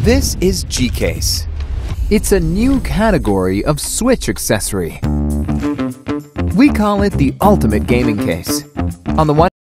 This is G-Case. It's a new category of Switch accessory. We call it the ultimate gaming case. On the one